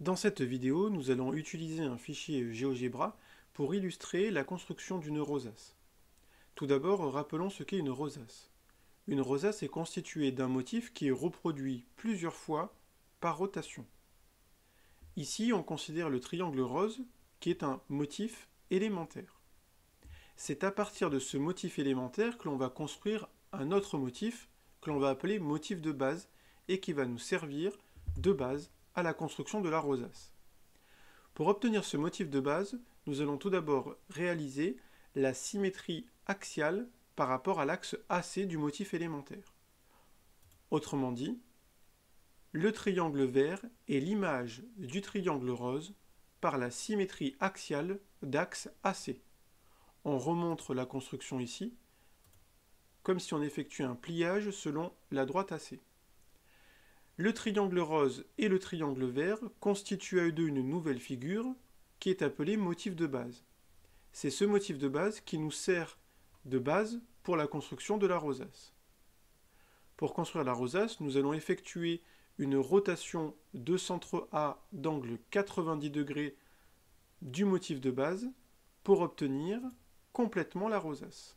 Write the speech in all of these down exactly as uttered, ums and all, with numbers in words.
Dans cette vidéo, nous allons utiliser un fichier GeoGebra pour illustrer la construction d'une rosace. Tout d'abord, rappelons ce qu'est une rosace. Une rosace est constituée d'un motif qui est reproduit plusieurs fois par rotation. Ici, on considère le triangle rose qui est un motif élémentaire. C'est à partir de ce motif élémentaire que l'on va construire un autre motif que l'on va appeler motif de base et qui va nous servir de base à la construction de la rosace. Pour obtenir ce motif de base, nous allons tout d'abord réaliser la symétrie axiale par rapport à l'axe A C du motif élémentaire. Autrement dit, le triangle vert est l'image du triangle rose par la symétrie axiale d'axe A C. On remontre la construction ici, comme si on effectuait un pliage selon la droite A C. Le triangle rose et le triangle vert constituent à eux deux une nouvelle figure qui est appelée motif de base. C'est ce motif de base qui nous sert de base pour la construction de la rosace. Pour construire la rosace, nous allons effectuer une rotation de centre A d'angle quatre-vingt-dix degrés du motif de base pour obtenir complètement la rosace.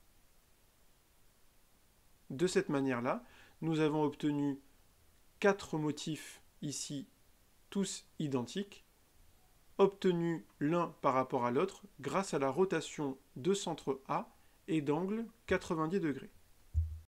De cette manière-là, nous avons obtenu quatre motifs ici, tous identiques, obtenus l'un par rapport à l'autre grâce à la rotation de centre A et d'angle quatre-vingt-dix degrés.